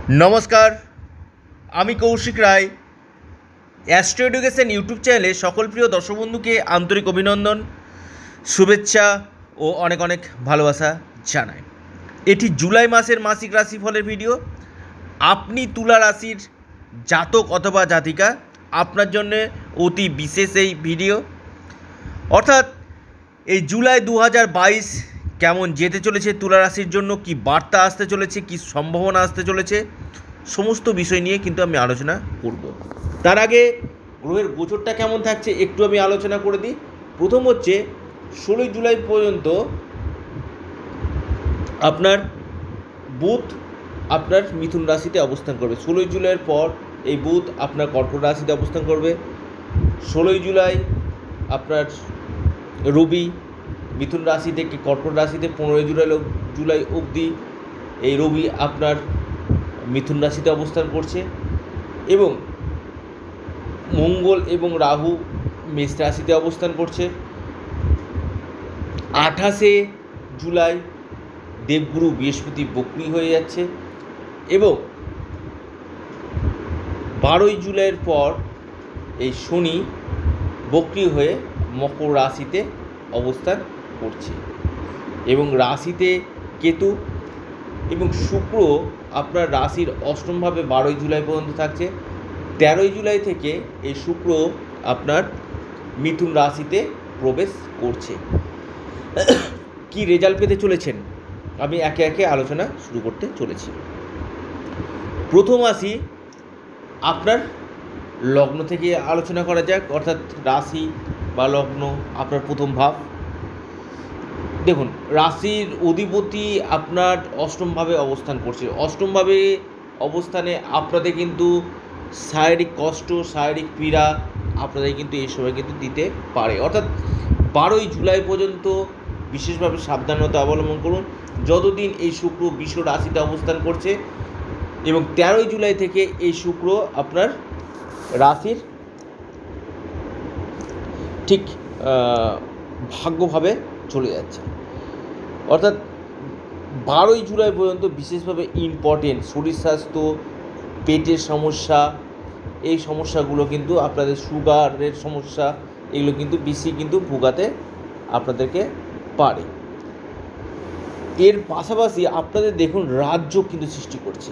নমস্কার, আমি Koushik Roy. Astro Education YouTube চ্যানেলে সকল প্রিয় দর্শক বন্ধুকে আন্তরিক অভিনন্দন, শুভেচ্ছা ও অনেক অনেক ভালোবাসা জানাই। এটি জুলাই মাসের মাসিক রাশিফলের ভিডিও। আপনি তুলা রাশির জাতক অথবা জাতিকা, আপনার জন্য অতি বিশেষ এই ভিডিও। অর্থাৎ এই জুলাই 2022 কেমন যেতে চলেছে, তুলা রাশির জন্য কি বার্তা আসতে চলেছে, কি সম্ভাবনা আসতে চলেছে, সমস্ত বিষয় নিয়ে কিন্তু আমি আলোচনা করব। তার আগে গ্রহের গোচরটা কেমন থাকছে একটু আমি আলোচনা করে দিই। প্রথম হচ্ছে 16 জুলাই পর্যন্ত আপনার বুধ আপনার মিথুন রাশিতে অবস্থান করবে। 16 জুলাইয়ের পর এই বুধ আপনার কর্কট রাশিতে অবস্থান করবে। 16 জুলাই আপনার রবি মিথুন রাশি থেকে কর্কট রাশিতে, 15 জুলাই অবধি এই রবি আপনার মিথুন রাশিতে অবস্থান করছে এবং মঙ্গল এবং রাহু মেষ রাশিতে অবস্থান করছে। 28 জুলাই দেবগুরু বৃহস্পতি বক্রী হয়ে যাচ্ছে এবং 12 জুলাইয়ের পর এই শনি বক্রী হয়ে মকর রাশিতে অবস্থান করছে এবং রাশিতে কেতু এবং শুক্র আপনার রাশির অষ্টমভাবে 12 জুলাই পর্যন্ত থাকছে। 13 জুলাই থেকে এই শুক্র আপনার মিথুন রাশিতে প্রবেশ করছে। কি রেজাল্ট পেতে চলেছেন আমি একে একে আলোচনা শুরু করতে চলেছি। প্রথম আসি আপনার লগ্ন থেকে আলোচনা করা যাক, অর্থাৎ রাশি বা লগ্ন আপনার প্রথম ভাব। দেখুন, রাশির অধিপতি আপনার অষ্টমভাবে অবস্থান করছে। অষ্টমভাবে অবস্থানে আপনাদের কিন্তু শারীরিক কষ্ট, শারীরিক পীড়া আপনাদের কিন্তু এই সময় কিন্তু দিতে পারে। অর্থাৎ 12 জুলাই পর্যন্ত বিশেষভাবে সাবধানতা অবলম্বন করুন যতদিন এই শুক্র বৃষ রাশিতে অবস্থান করছে এবং 13 জুলাই থেকে এই শুক্র আপনার রাশির ঠিক ভাগ্যভাবে চলে যাচ্ছে। অর্থাৎ 12 জুলাই পর্যন্ত বিশেষভাবে ইম্পর্টেন্ট শরীর স্বাস্থ্য, পেটের সমস্যা, এই সমস্যাগুলো কিন্তু আপনাদের সুগারের সমস্যা, এগুলো কিন্তু বেশি কিন্তু ভোগাতে আপনাদেরকে পারে। এর পাশাপাশি আপনাদের দেখুন রাজযোগ কিন্তু সৃষ্টি করছে।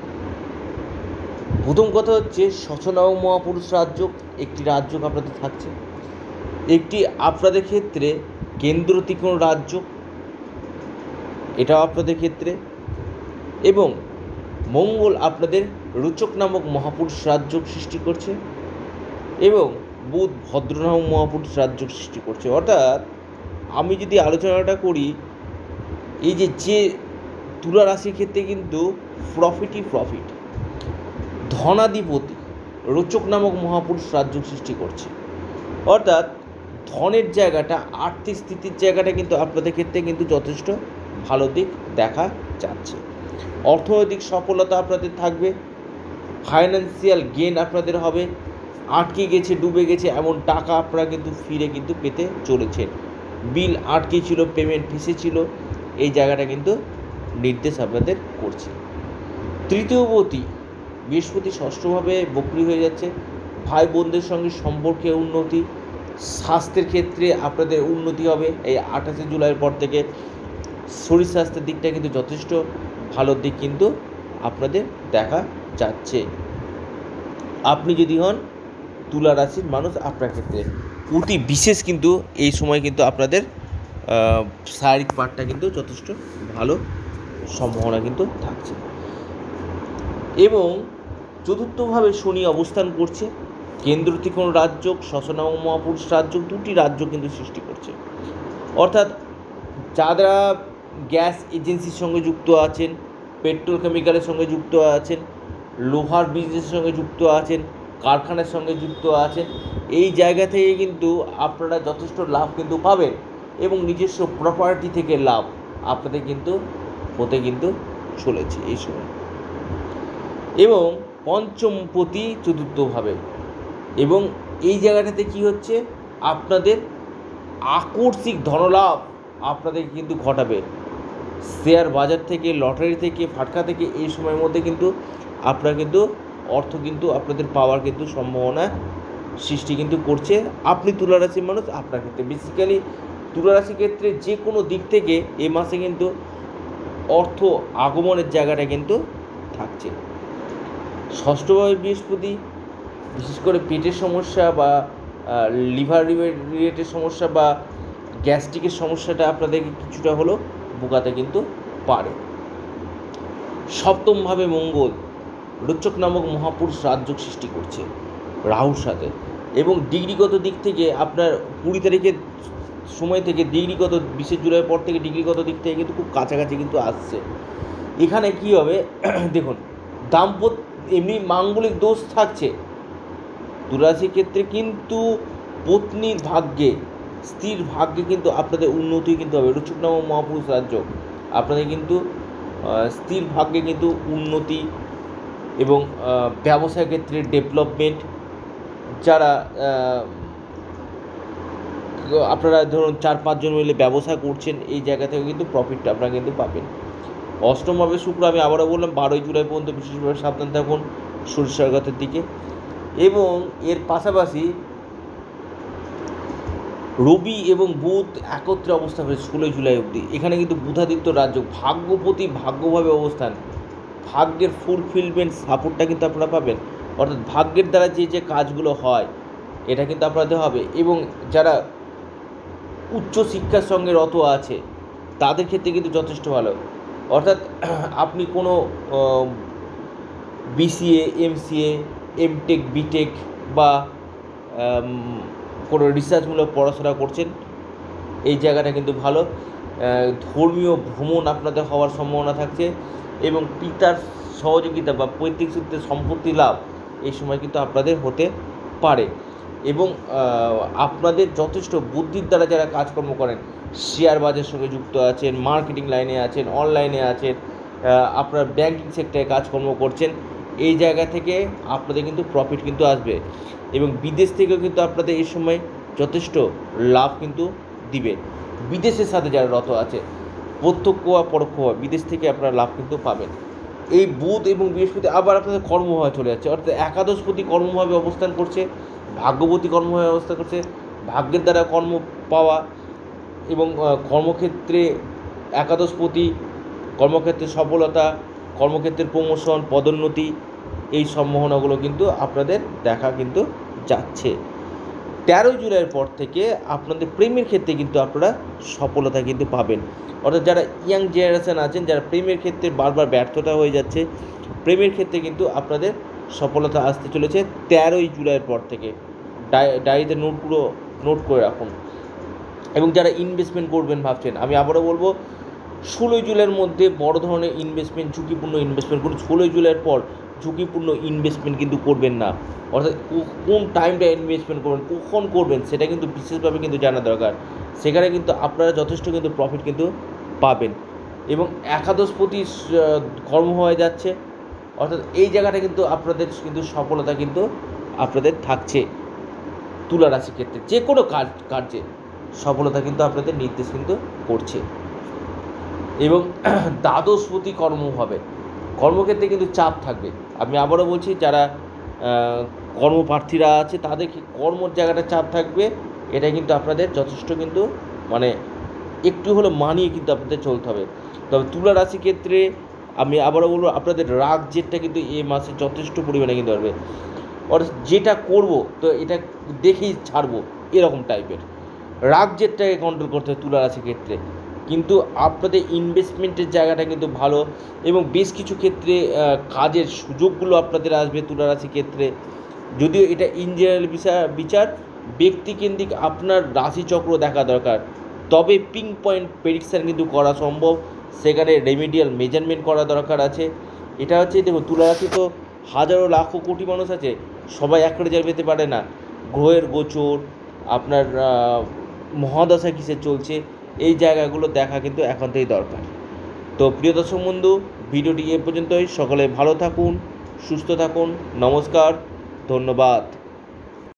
প্রথম কথা হচ্ছে শতনাম মহাপুরুষ রাজযোগ, একটি রাজযোগ আপনাদের থাকছে। একটি আপনাদের ক্ষেত্রে কেন্দ্র ত্রিকোণ রাজযোগ, এটাও আপনাদের ক্ষেত্রে, এবং মঙ্গল আপনাদের রোচক নামক মহাপুরুষ রাজযোগ সৃষ্টি করছে এবং বুধ ভদ্র নামক মহাপুরুষ রাজযোগ সৃষ্টি করছে। অর্থাৎ আমি যদি আলোচনাটা করি, এই যে তুলা রাশির ক্ষেত্রে কিন্তু প্রফিট ধনাধিপতি রোচক নামক মহাপুরুষ রাজযোগ সৃষ্টি করছে। অর্থাৎ ধনের জায়গাটা, আর্থিক স্থিতির জায়গাটা কিন্তু আপনাদের ক্ষেত্রে কিন্তু যথেষ্ট ভালো দিক দেখা যাচ্ছে। অর্থনৈতিক সফলতা আপনাদের থাকবে, ফাইন্যান্সিয়াল গেন আপনাদের হবে, আটকে গেছে ডুবে গেছে এমন টাকা আপনারা কিন্তু ফিরে কিন্তু পেতে চলেছেন। বিল আটকে ছিল, পেমেন্ট ফেসেছিল, এই জায়গাটা কিন্তু নির্দেশ আপনাদের করছে। তৃতীয়পতি বৃহস্পতি ষষ্ঠভাবে বক্রী হয়ে যাচ্ছে। ভাই বোনদের সঙ্গে সম্পর্কে উন্নতি, স্বাস্থ্যের ক্ষেত্রে আপনাদের উন্নতি হবে। এই 28 জুলাইয়ের পর থেকে শরীর স্বাস্থ্যের দিকটা কিন্তু যথেষ্ট ভালো দিক কিন্তু আপনাদের দেখা যাচ্ছে। আপনি যদি হন তুলা রাশির মানুষ, আপনার ক্ষেত্রে অতি বিশেষ কিন্তু এই সময় কিন্তু আপনাদের শারীরিক পার্টটা কিন্তু যথেষ্ট ভালো সম্ভাবনা কিন্তু থাকছে। এবং চতুর্থভাবে শনি অবস্থান করছে, কেন্দ্র ত্রিকোণ রাজযোগ, শতনাম মহাপুরুষ রাজযোগ, দুটি রাজযোগ কিন্তু সৃষ্টি করছে। অর্থাৎ যারা গ্যাস এজেন্সির সঙ্গে যুক্ত আছেন, পেট্রোল কেমিক্যালের সঙ্গে যুক্ত আছেন, লোহার বিজনেসের সঙ্গে যুক্ত আছেন, কারখানার সঙ্গে যুক্ত আছেন, এই জায়গা থেকে কিন্তু আপনারা যথেষ্ট লাভ কিন্তু পাবেন এবং নিজস্ব প্রপার্টি থেকে লাভ আপনাদের কিন্তু হতে কিন্তু চলেছে এই সময়। এবং পঞ্চমপতি চতুর্থভাবে, এবং এই জায়গাটাতে কি হচ্ছে, আপনাদের আকস্মিক ধনলাভ আপনাদের কিন্তু ঘটাবে। শেয়ার বাজার থেকে, লটারি থেকে, ফাটকা থেকে এই সময়ের মধ্যে কিন্তু আপনারা কিন্তু অর্থ কিন্তু আপনাদের পাওয়ার কিন্তু সম্ভাবনা সৃষ্টি কিন্তু করছে। আপনি তুলা রাশির মানুষ, আপনার ক্ষেত্রে বেসিক্যালি তুলা রাশির ক্ষেত্রে যে কোনো দিক থেকে এই মাসে কিন্তু অর্থ আগমনের জায়গাটা কিন্তু থাকছে। ষষ্ঠভাবে বৃহস্পতি, বিশেষ করে পেটের সমস্যা বা লিভার রিলেটেড সমস্যা বা গ্যাস্ট্রিকের সমস্যাটা আপনাদেরকে কিছুটা হলেও ভোগাতে কিন্তু পারে। সপ্তমভাবে মঙ্গল রোচক নামক মহাপুরুষ রাজযোগ সৃষ্টি করছে রাহুর সাথে, এবং ডিগ্রিগত দিক থেকে আপনার 20 তারিখের সময় থেকে ডিগ্রিগত 20 জুলাইয়ের পর থেকে ডিগ্রিগত দিক থেকে কিন্তু খুব কাছাকাছি কিন্তু আসছে। এখানে কি হবে দেখুন, দাম্পত্য এমনি মাঙ্গলিক দোষ থাকছে তুলা রাশির ক্ষেত্রে, কিন্তু পত্নীর ভাগ্যে, স্ত্রীর ভাগ্যে কিন্তু আপনাদের উন্নতি কিন্তু হবে। রোচক নামক মহাপুরুষ রাজযোগ আপনাদের কিন্তু স্ত্রীর ভাগ্যে কিন্তু উন্নতি এবং ব্যবসায় ক্ষেত্রে ডেভেলপমেন্ট, যারা আপনারা ধরুন 4-5 জন মিলে ব্যবসা করছেন এই জায়গা থেকে কিন্তু প্রফিটটা আপনারা কিন্তু পাবেন। অষ্টমভাবে শুক্র, আমি আবারও বললাম 12 জুলাই পর্যন্ত বিশেষভাবে সাবধান থাকুন সূর্যাঘাতের দিকে। এবং এর পাশাপাশি রবি এবং বুধ একত্রে অবস্থান করে 16 জুলাই অবধি। এখানে কিন্তু বুধাদিত্য রাজযোগ, ভাগ্যপতি ভাগ্যভাবে অবস্থান, ভাগ্যের ফুলফিলমেন্ট সাপোর্টটা কিন্তু আপনারা পাবেন। অর্থাৎ ভাগ্যের দ্বারা যে যে কাজগুলো হয় এটা কিন্তু আপনাদের হবে। এবং যারা উচ্চ শিক্ষার সঙ্গে রত আছে তাদের ক্ষেত্রে কিন্তু যথেষ্ট ভালো। অর্থাৎ আপনি কোনো বিসিএ, এমসিএ, এমটেক, বিটেক বা কোনো রিসার্চমূলক পড়াশোনা করছেন, এই জায়গাটা কিন্তু ভালো। ধর্মীয় ভ্রমণ আপনাদের হওয়ার সম্ভাবনা থাকছে, এবং পিতার সহযোগিতা বা পৈতৃক সূত্রে সম্পত্তি লাভ এই সময় কিন্তু আপনাদের হতে পারে। এবং আপনাদের যথেষ্ট বুদ্ধির দ্বারা যারা কাজকর্ম করেন, শেয়ার বাজারের সঙ্গে যুক্ত আছেন, মার্কেটিং লাইনে আছেন, অনলাইনে আছেন, আপনার ব্যাংকিং সেক্টরে কাজকর্ম করছেন, এই জায়গা থেকে আপনাদের কিন্তু প্রফিট কিন্তু আসবে। এবং বিদেশ থেকেও কিন্তু আপনাদের এই সময় যথেষ্ট লাভ কিন্তু দিবে। বিদেশের সাথে যারা রত আছে, প্রত্যক্ষ বা পরোক্ষ বিদেশ থেকে আপনারা লাভ কিন্তু পাবেন। এই বুধ এবং বৃহস্পতি আবার আপনাদের কর্মভাবে চলে যাচ্ছে, অর্থাৎ একাদশপতি কর্মভাবে অবস্থান করছে, ভাগ্যবতী কর্মভাবে অবস্থান করছে, ভাগ্যের দ্বারা কর্ম পাওয়া এবং কর্মক্ষেত্রে একাদশপতি, কর্মক্ষেত্রে সফলতা, কর্মক্ষেত্রের প্রমোশন, পদোন্নতি, এই সম্ভাবনাগুলো কিন্তু আপনাদের দেখা কিন্তু যাচ্ছে। 13 জুলাইয়ের পর থেকে আপনাদের প্রেমের ক্ষেত্রে কিন্তু আপনারা সফলতা কিন্তু পাবেন। অর্থাৎ যারা ইয়াং জেনারেশান আছেন, যারা প্রেমের ক্ষেত্রে বারবার ব্যর্থতা হয়ে যাচ্ছে, প্রেমের ক্ষেত্রে কিন্তু আপনাদের সফলতা আসতে চলেছে 13 জুলাইয়ের পর থেকে। ডায়েরিতে নোট করে রাখুন। এবং যারা ইনভেস্টমেন্ট করবেন ভাবছেন, আমি আবারও বলবো 16 জুলাইয়ের মধ্যে বড় ধরনের ইনভেস্টমেন্ট, ঝুঁকিপূর্ণ ইনভেস্টমেন্ট করুন। 16 জুলাইয়ের পর ঝুঁকিপূর্ণ ইনভেস্টমেন্ট কিন্তু করবেন না। অর্থাৎ কোন টাইমটা ইনভেস্টমেন্ট করবেন, কখন করবেন, সেটা কিন্তু বিশেষভাবে কিন্তু জানা দরকার। সেখানে কিন্তু আপনারা যথেষ্ট কিন্তু প্রফিট কিন্তু পাবেন। এবং একাদশপতি কর্ম হয়ে যাচ্ছে, অর্থাৎ এই জায়গাটা কিন্তু আপনাদের কিন্তু সফলতা কিন্তু আপনাদের থাকছে। তুলা রাশির ক্ষেত্রে যে কোনো কার্যে সফলতা কিন্তু আপনাদের নির্দেশ কিন্তু করছে। এবং দ্বাদশপতি কর্ম হবে, কর্মক্ষেত্রে কিন্তু চাপ থাকবে। আমি আবারও বলছি, যারা কর্মপ্রার্থীরা আছে তাদের কর্মর জায়গাটা চাপ থাকবে। এটা কিন্তু আপনাদের যথেষ্ট কিন্তু মানে একটু হলো মানিয়ে কিন্তু আপনাদের চলতে হবে। তবে তুলা রাশির ক্ষেত্রে আমি আবারও বলবো, আপনাদের রাগ জেদটা কিন্তু এই মাসে যথেষ্ট পরিমাণে কিন্তু আসবে। অর্থাৎ যেটা করব তো এটা দেখেই ছাড়বো, এরকম টাইপের রাগ জেদটাকে কন্ট্রোল করতে হবে তুলা রাশির ক্ষেত্রে। কিন্তু আপনাদের ইনভেস্টমেন্টের জায়গাটা কিন্তু ভালো, এবং বেশ কিছু ক্ষেত্রে কাজের সুযোগগুলো আপনাদের আসবে তুলা রাশির ক্ষেত্রে। যদিও এটা ইন জেনারেল বিচার ব্যক্তিকেন্দ্রিক আপনার রাশিচক্র দেখা দরকার, তবে পিং পয়েন্ট প্রেডিকশান কিন্তু করা সম্ভব। সেখানে রেমিডিয়াল মেজারমেন্ট করা দরকার আছে। এটা হচ্ছে দেখুন, তুলা রাশি তো হাজারো লাখো কোটি মানুষ আছে, সবাই এক রেজাল্ট পেতে পারে না। গ্রহের গোচর, আপনার মহাদশা কিসে চলছে, এই জায়গাগুলো দেখা কিন্তু এখন থেকেই দরকার। তো প্রিয় দর্শক বন্ধু, ভিডিওটি এ পর্যন্তই। সকলে ভালো থাকুন, সুস্থ থাকুন, নমস্কার, ধন্যবাদ।